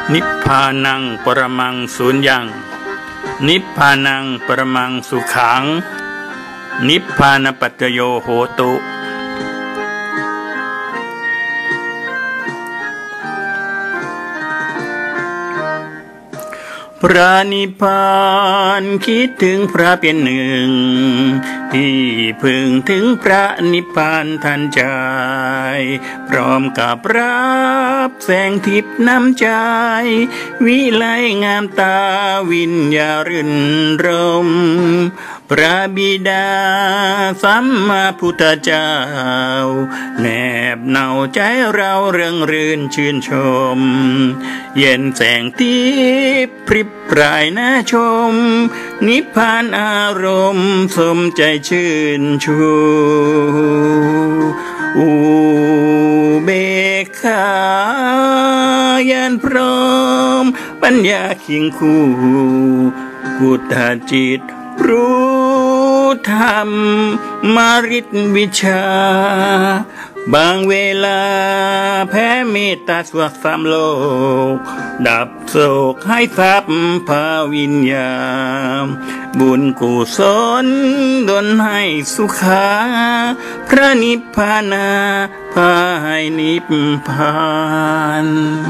นิพพานังปรมังสุญญังนิพพานังปรมังสุขังนิพพานปัจจโยโหตุพระนิพพานคิดถึงพระเป็นหนึ่งที่พึงถึงพระนิพพานทันใจพร้อมกับรับแสงทิพย์น้ำใจวิไลงามตาวิญญารื่นรมพระบิดาสัมมาพุทธเจ้าแนบเนาใจเราเริงรื่นชื่นชมเย็นแสงทิพย์พริบปรายน่าชมนิพพานอารมณ์สมใจชื่นชูอุเบกขาญาณพร้อมปัญญาเคียงคู่พุทธจิตรู้ธรรมมาฤทธิวิชาบางเวลาแผ่เมตตาสวดสามโลกดับโศกให้ทรัพย์ภาวิญญาณบุญกุศลดลให้สุขาพระนิพพานาพาให้นิพพาน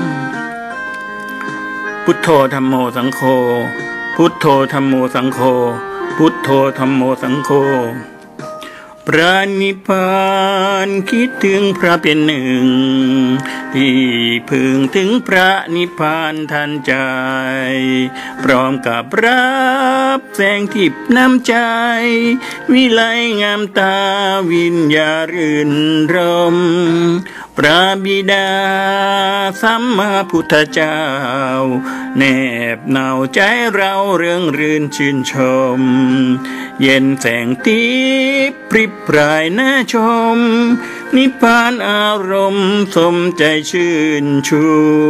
พุทโธธัมโมสังโฆพุทโธธัมโมสังโฆพุทโธธัมโมสังโฆพระนิพพานคิดถึงพระเป็นหนึ่งที่พึงถึงพระนิพพานทันใจพร้อมกับรับแสงทิพย์น้ำใจวิไลงามตาวิญญารื่นรมพระบิดาสัมมาพุทธเจ้าแนบเนาใจเราเริงรื่นชื่นชมเย็นแสงทิพย์พริบปรายน่าชมนิพพานอารมณ์สมใจชื่นชู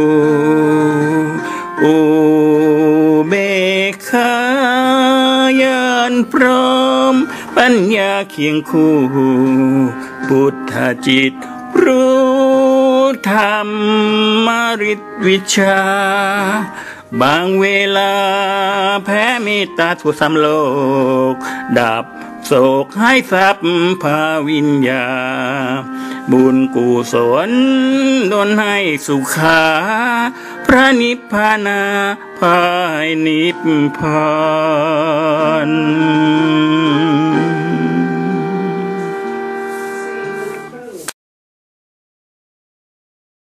อุเบกขาญาณพร้อมปัญญาเคียงคู่พุทธจิตรู้ธรรมมาฤทธิวิชาบางเวลาแผ่เมตตาทั่วสามโลกดับโศกให้ทรัพย์ภาวิญญาบุญกุศลดลให้สุขาพระนิพพานาพาให้นิพพาน